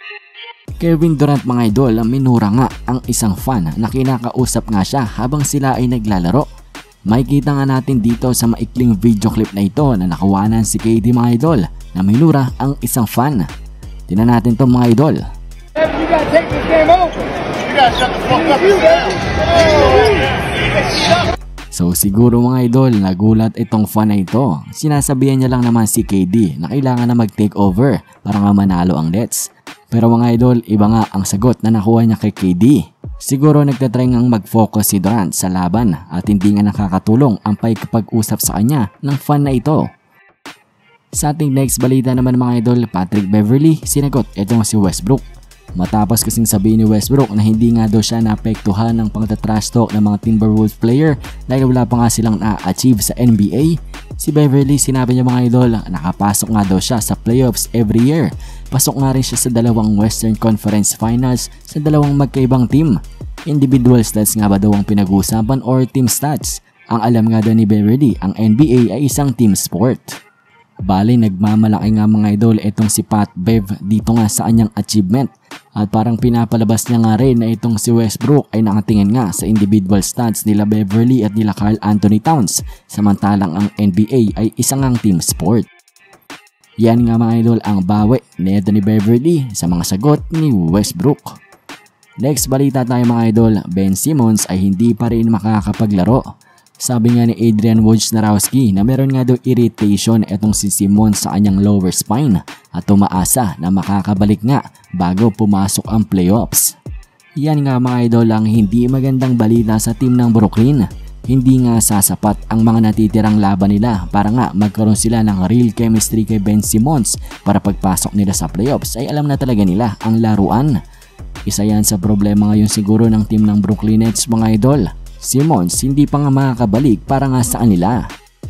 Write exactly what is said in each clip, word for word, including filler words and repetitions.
Kevin Durant mga idol, minura nga ang isang fan na kinakausap nga siya habang sila ay naglalaro. Makikita nga natin dito sa maikling video clip na ito na nakawanan si K D mga idol na minura ang isang fan. Tingnan natin to mga idol. You gotta take this game over. You gotta shut the fuck up. So siguro mga idol, nagulat itong fan na ito. Sinasabihan niya lang naman si K D na kailangan na mag-take over para nga manalo ang Nets. Pero mga idol, iba nga ang sagot na nakuha niya kay K D. Siguro nagtatry ngang mag-focus si Durant sa laban at hindi nga nakakatulong ang pakikipag-usap sa kanya ng fan na ito. Sa ating next balita naman mga idol, Patrick Beverley sinagot itong si Westbrook. Matapos kasing sabihin ni Westbrook na hindi nga daw siya naapektuhan ng pagtatrash talk ng mga Timberwolves player dahil wala pa nga silang na-achieve sa N B A, si Beverley sinabi niya mga idol nakapasok nga daw siya sa playoffs every year. Pasok nga rin siya sa dalawang Western Conference Finals sa dalawang magkaibang team. Individual stats nga ba daw ang pinag-uusapan or team stats? Ang alam nga daw ni Beverley, ang N B A ay isang team sport. Bali, nagmamalaki nga mga idol itong si Pat Bev dito nga sa kanyang achievement. At parang pinapalabas niya nga rin na itong si Westbrook ay nakatingin nga sa individual stats nila Beverley at nila Karl Anthony Towns. Samantalang ang N B A ay isang ang team sport. Yan nga mga idol ang bawi ni Anthony Beverley sa mga sagot ni Westbrook. Next balita tayo mga idol, Ben Simmons ay hindi pa rin makakapaglaro. Sabi nga ni Adrian Wojnarowski na meron nga daw irritation etong si Simmons sa kanyang lower spine at tumaasa na makakabalik nga bago pumasok ang playoffs. Yan nga mga idol ang hindi magandang balita sa team ng Brooklyn. Hindi nga sasapat ang mga natitirang laban nila para nga magkaroon sila ng real chemistry kay Ben Simmons para pagpasok nila sa playoffs ay alam na talaga nila ang laruan. Isa yan sa problema ngayon siguro ng team ng Brooklyn Nets mga idol. Simmons hindi pa nga makakabalik para nga sa kanila.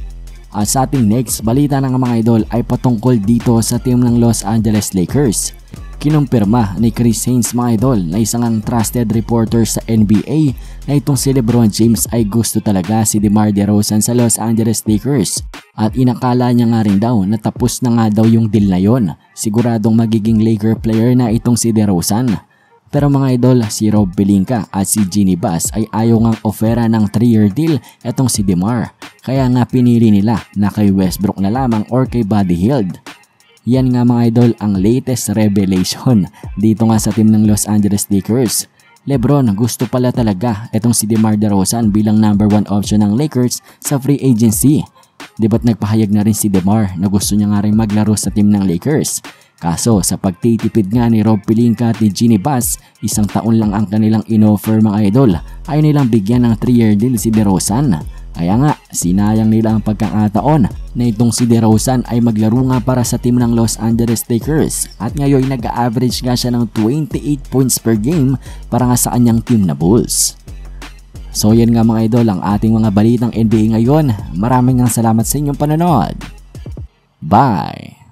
At sa ating next balita ng mga idol ay patungkol dito sa team ng Los Angeles Lakers. Kinumpirma ni Chris Haynes mga idol na isang ang trusted reporter sa N B A na itong si LeBron James ay gusto talaga si DeMar DeRozan sa Los Angeles Lakers. At inakala niya nga rin daw na tapos na nga daw yung deal na yon. Siguradong magiging Laker player na itong si DeRozan. Pero mga idol, si Rob Pelinka at si Jeanie Buss ay ayaw ngang ofera ng three year deal etong si DeMar. Kaya nga pinili nila na kay Westbrook na lamang or kay Buddy Hield. Yan nga mga idol ang latest revelation dito nga sa team ng Los Angeles Lakers. LeBron gusto pala talaga etong si DeMar DeRozan bilang number one option ng Lakers sa free agency. Di ba't nagpahayag na rin si DeMar na gusto niya nga rin maglaro sa team ng Lakers. Kaso sa pagtitipid nga ni Rob Pelinka at ni Jeanie Buss, isang taon lang ang kanilang inoffer mga idol. Ayaw nilang bigyan ng three year deal si DeRozan. Kaya nga, sinayang nila ang pagkakataon na itong si DeRozan ay maglaro nga para sa team ng Los Angeles Lakers. At ngayon nag-average nga siya ng twenty-eight points per game para nga sa kanyang team na Bulls. So yan nga mga idol ang ating mga balitang N B A ngayon. Maraming nga salamat sa inyong panonood. Bye!